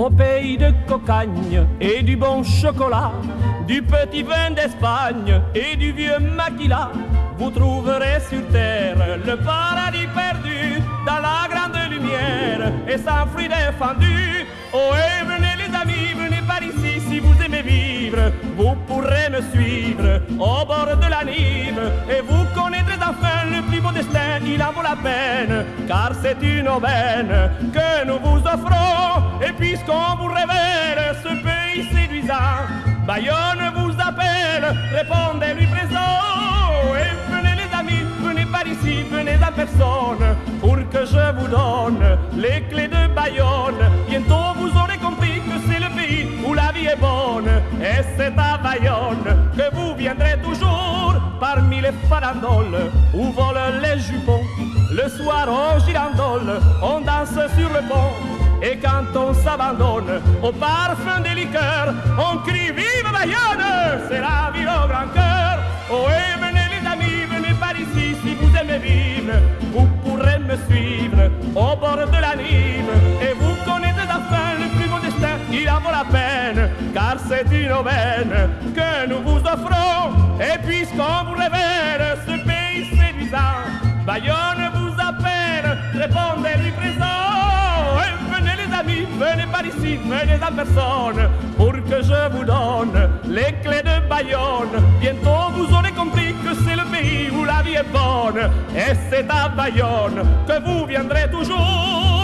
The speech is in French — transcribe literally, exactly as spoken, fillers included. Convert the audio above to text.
Mon pays de cocagne et du bon chocolat, du petit vin d'Espagne et du vieux maquila. Vous trouverez sur terre le paradis perdu dans la grande lumière et sans fruits défendus. Oh, et venez les amis, venez par ici si vous aimez vivre. Vous pourrez me suivre au bord de la Nive et vous connaîtrez enfin le plus beau destin, il en vaut la peine, car c'est une aubaine que nous vous offrons. Et puisqu'on vous révèle ce pays séduisant, Bayonne vous appelle, répondez-lui présent. Et venez les amis, venez par ici, venez en personne, pour que je vous donne les clés de Bayonne. Bientôt vous aurez compris que c'est le pays où la vie est bonne, et c'est à Bayonne que vous viendrez toujours, parmi les farandoles où volent les jupons. Le soir aux girandoles, on danse sur le pont, et quand on s'abandonne au parfum des liqueurs, on crie vive Bayonne, c'est la ville au grand cœur. Oh, et venez les amis, venez par ici si vous aimez vivre. Vous pourrez me suivre au bord de la Nive et vous connaîtrez enfin le plus beau destin, il en vaut la peine, car c'est une aubaine que nous vous offrons. Et puisqu'on vous révèle ce pays séduisant, Bayonne vous appelle, répondez-lui présent. Et venez les amis, venez par ici, venez en personne, pour que je vous donne les clés de Bayonne. Bientôt vous aurez compris que c'est le pays où la vie est bonne, et c'est à Bayonne que vous viendrez toujours.